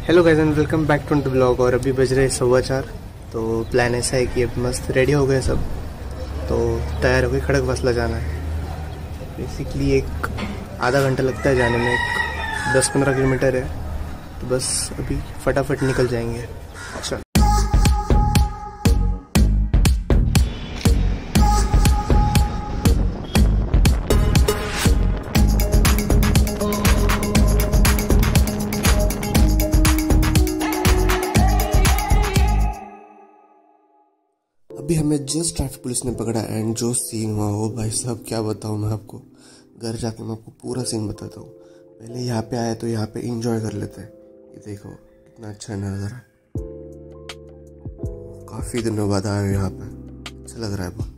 Hello guys and welcome back to the blog. और अभी बज रहे 4:15। तो प्लान ऐसा है कि अब मस्त रेडी हो गए सब, तो तैयार हो गए खड़गवासला जाना है। बेसिकली एक आधा घंटा लगता है जाने में, 10-15 किलोमीटर है, तो बस अभी फटाफट निकल जाएंगे। चल अभी हमें जस्ट ट्रैफिक पुलिस ने पकड़ा एंड जो सीन हुआ वो भाई साहब क्या बताऊँ मैं आपको। घर जाके मैं आपको पूरा सीन बताता हूँ। पहले यहाँ पे आए तो यहाँ पे एंजॉय कर लेते हैं। ये देखो कितना अच्छा नज़ारा, काफ़ी दिनों बाद आए हो यहाँ पे, अच्छा लग रहा है बहुत।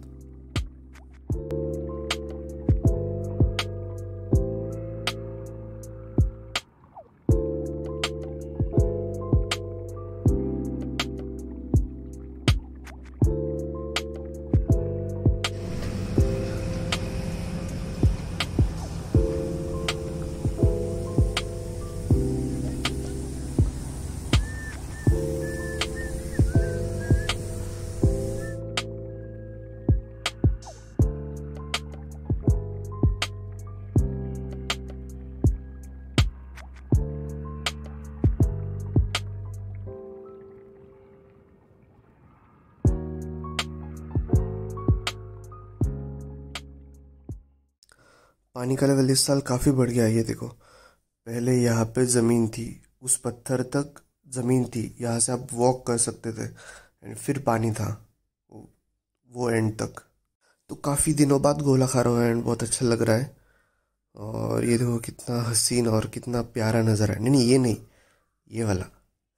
पानी का लेवल इस साल काफ़ी बढ़ गया है। ये देखो, पहले यहाँ पे ज़मीन थी, उस पत्थर तक ज़मीन थी, यहाँ से आप वॉक कर सकते थे एंड फिर पानी था वो एंड तक। तो काफ़ी दिनों बाद गोला खा रहा हूँ एंड बहुत अच्छा लग रहा है। और ये देखो कितना हसीन और कितना प्यारा नज़र है। नहीं ये नहीं, ये वाला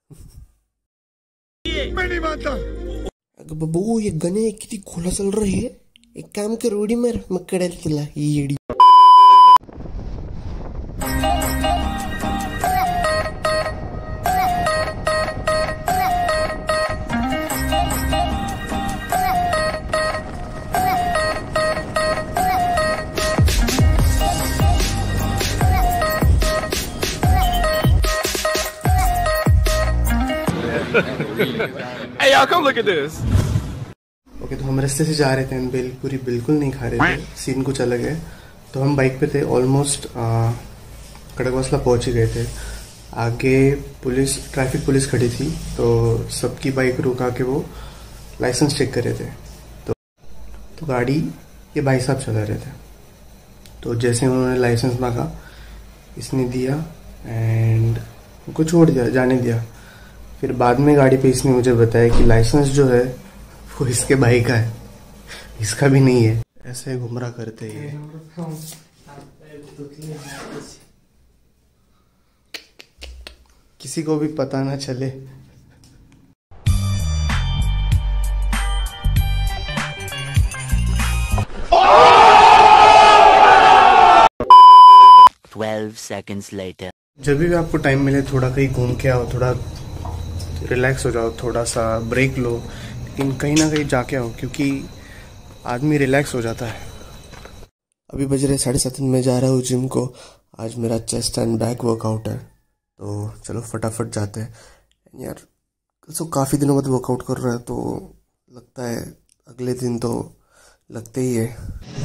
मैं नहीं मानता। अगर बाबू ये गने कितनी खोला चल रही है, एक काम कर उड़ी मर मकड़ा तिला ये। Hey y'all, come look at this. Okay, तो हम रास्ते से जा रहे थे एंड भेलपुरी बिल्कुल नहीं खा रहे थे, सीन कुछ अलग है। तो हम बाइक पे थे, ऑलमोस्ट खड़गवासला पहुंच ही गए थे। आगे ट्रैफिक पुलिस खड़ी थी, तो सबकी बाइक रुका के वो लाइसेंस चेक कर रहे थे। तो गाड़ी ये भाई साहब चला रहे थे। तो जैसे उन्होंने लाइसेंस मांगा, इसने दिया एंड उनको छोड़ दिया, जाने दिया। फिर बाद में गाड़ी पे इसने मुझे बताया कि लाइसेंस जो है वो इसके भाई का है, इसका भी नहीं है। ऐसे घुमरा करते ही किसी को भी पता ना चले। seconds later. जब भी आपको टाइम मिले थोड़ा कहीं घूम के आओ, थोड़ा रिलैक्स हो जाओ, थोड़ा सा ब्रेक लो, लेकिन कहीं ना कहीं जाके आओ, क्योंकि आदमी रिलैक्स हो जाता है। अभी बज रहे 7:30, मैं जा रहा हूँ जिम को। आज मेरा चेस्ट एंड बैक वर्कआउट है, तो चलो फटाफट जाते हैं यार। तो काफ़ी दिनों बाद वर्कआउट कर रहा है, तो लगता है अगले दिन तो लगते ही है।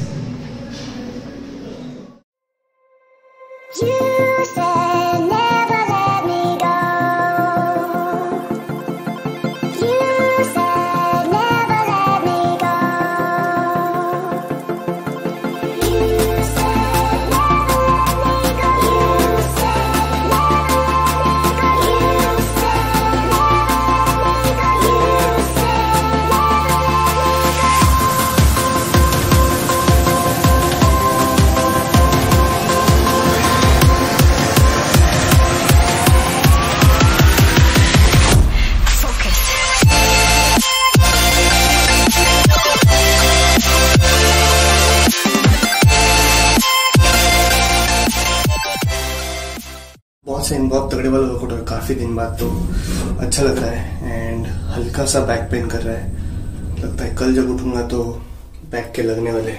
बहुत तगड़े वाला वर्कआउट है, काफ़ी दिन बाद, तो अच्छा लग रहा है। एंड हल्का सा बैक पेन कर रहा है, लगता है कल जब उठूंगा तो बैक के लगने वाले।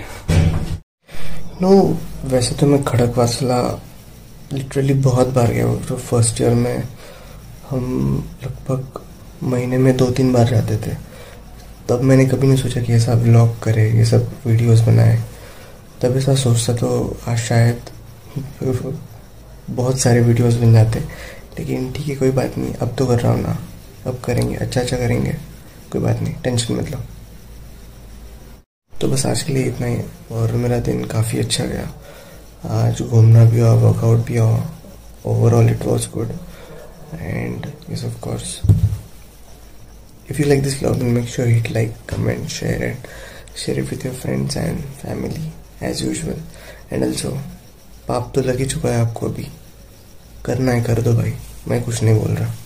वैसे तो मैं खड़गवासला लिटरली बहुत बार गया हूँ। तो फर्स्ट ईयर में हम लगभग महीने में 2-3 बार जाते थे। तब मैंने कभी नहीं सोचा कि ऐसा व्लॉग करे, ये सब वीडियोस बनाए। तब ऐसा सोचता तो आज शायद बहुत सारे वीडियोस बन जाते। लेकिन ठीक है, कोई बात नहीं, अब तो कर रहा हूँ ना, अब करेंगे, अच्छा करेंगे, कोई बात नहीं, टेंशन मत लो। तो बस आज के लिए इतना ही, और मेरा दिन काफ़ी अच्छा गया। आज घूमना भी हुआ, वर्कआउट भी हुआ, overall it was good. And yes, of course, if you like this vlog, then make sure hit like, comment, share it with your friends and family as usual. And also, पाप तो लग ही चुका है आपको, अभी करना है कर दो भाई, मैं कुछ नहीं बोल रहा।